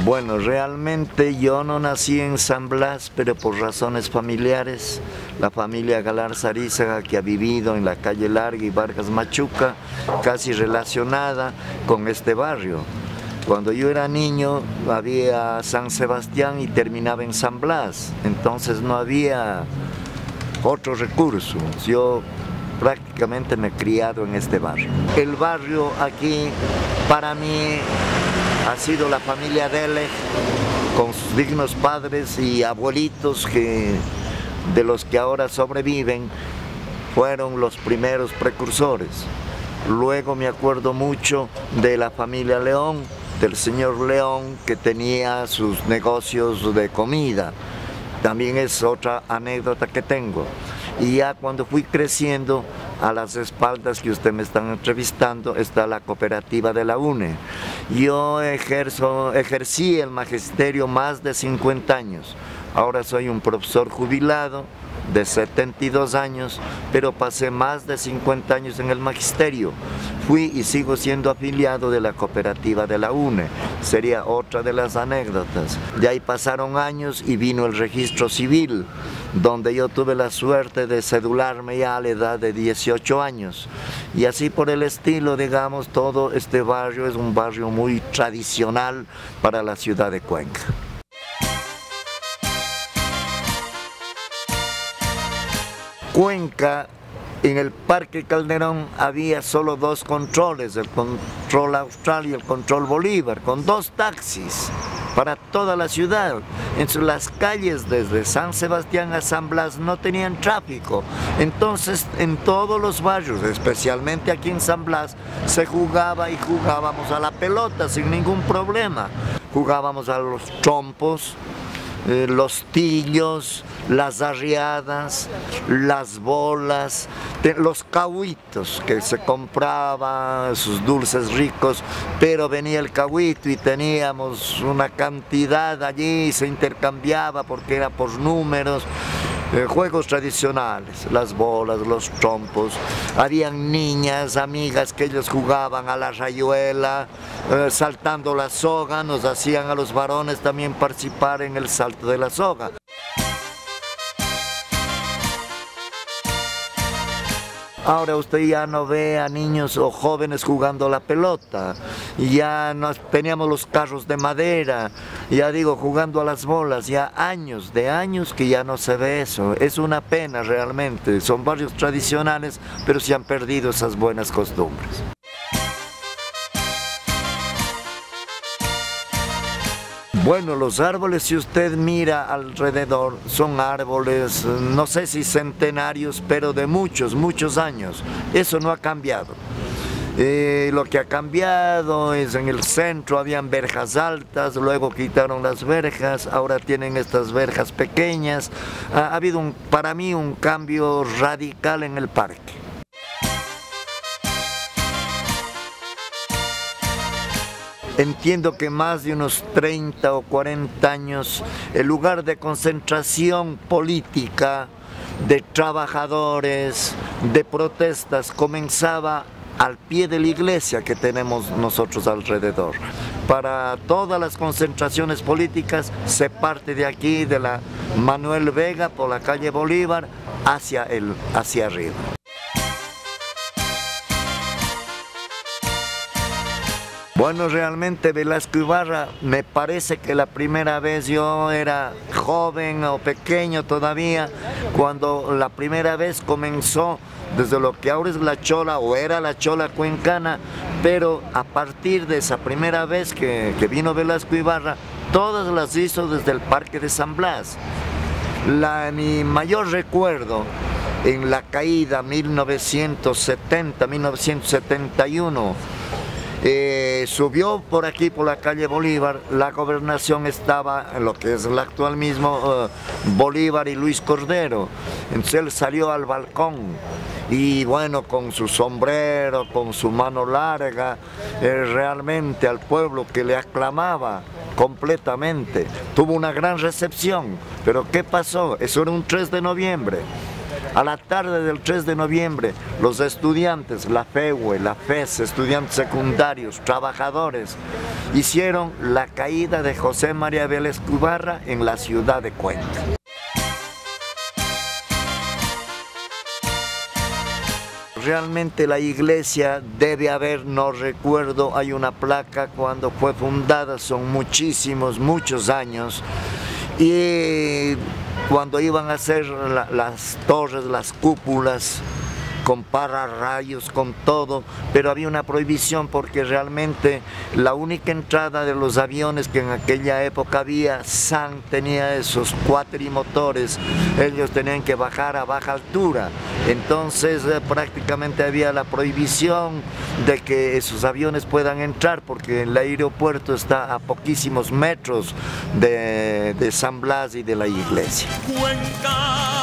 Bueno, realmente yo no nací en San Blas, pero por razones familiares, la familia Galarza Arízaga, que ha vivido en la calle Larga y Vargas Machuca, casi relacionada con este barrio. Cuando yo era niño había San Sebastián y terminaba en San Blas, entonces no había otro recurso. Yo prácticamente me he criado en este barrio. El barrio aquí para mí ha sido la familia Dele, con sus dignos padres y abuelitos de los que ahora sobreviven, fueron los primeros precursores. Luego me acuerdo mucho de la familia León, del señor León, que tenía sus negocios de comida. También es otra anécdota que tengo. Y ya cuando fui creciendo, a las espaldas que usted me está entrevistando, está la cooperativa de la UNE. Yo ejercí el magisterio más de 50 años. Ahora soy un profesor jubilado de 72 años, pero pasé más de 50 años en el magisterio. Fui y sigo siendo afiliado de la cooperativa de la UNE. Sería otra de las anécdotas. De ahí pasaron años y vino el registro civil, donde yo tuve la suerte de cedularme ya a la edad de 18 años. Y así por el estilo, digamos, todo este barrio es un barrio muy tradicional para la ciudad de Cuenca. Cuenca, en el Parque Calderón había solo dos controles, el control Austral y el control Bolívar, con dos taxis para toda la ciudad. En las calles desde San Sebastián a San Blas no tenían tráfico. Entonces en todos los barrios, especialmente aquí en San Blas, se jugaba y jugábamos a la pelota sin ningún problema. Jugábamos a los trompos, los tillos, las arriadas, las bolas, los cahuitos, que se compraban sus dulces ricos, pero venía el cahuito y teníamos una cantidad allí, se intercambiaba porque era por números. Juegos tradicionales, las bolas, los trompos. Habían niñas, amigas que ellos jugaban a la rayuela, saltando la soga, nos hacían a los varones también participar en el salto de la soga. Ahora usted ya no ve a niños o jóvenes jugando la pelota, ya teníamos los carros de madera, ya digo, jugando a las bolas, ya años que ya no se ve eso. Es una pena realmente, son barrios tradicionales, pero se han perdido esas buenas costumbres. Bueno, los árboles, si usted mira alrededor, son árboles, no sé si centenarios, pero de muchos años. Eso no ha cambiado. Lo que ha cambiado es en el centro habían verjas altas, luego quitaron las verjas, ahora tienen estas verjas pequeñas. Ha habido para mí un cambio radical en el parque. Entiendo que más de unos 30 o 40 años el lugar de concentración política, de trabajadores, de protestas, comenzaba al pie de la iglesia que tenemos nosotros alrededor. Para todas las concentraciones políticas se parte de aquí, de la Manuel Vega, por la calle Bolívar, hacia arriba. Bueno, realmente Velasco Ibarra, me parece que la primera vez yo era joven o pequeño todavía, cuando la primera vez comenzó desde lo que ahora es la chola o era la chola cuencana, pero a partir de esa primera vez que vino Velasco Ibarra, todas las hizo desde el Parque de San Blas. Mi mayor recuerdo en la caída 1970-1971, subió por aquí, por la calle Bolívar, la gobernación estaba en lo que es el actual mismo Bolívar y Luis Cordero. Entonces él salió al balcón y bueno, con su sombrero, con su mano larga, realmente al pueblo que le aclamaba completamente. Tuvo una gran recepción, pero ¿qué pasó? Eso era un 3 de noviembre. A la tarde del 3 de noviembre, los estudiantes, la FEUE, la FES, estudiantes secundarios, trabajadores, hicieron la caída de José María Vélez Cubarra en la ciudad de Cuenca. Realmente la iglesia debe haber, no recuerdo, hay una placa cuando fue fundada, son muchos años, y cuando iban a hacer las torres, las cúpulas, con pararrayos, con todo, pero había una prohibición porque realmente la única entrada de los aviones que en aquella época había, SAN tenía esos cuatrimotores, ellos tenían que bajar a baja altura, entonces prácticamente había la prohibición de que esos aviones puedan entrar porque el aeropuerto está a poquísimos metros de San Blas y de la iglesia. Cuenca.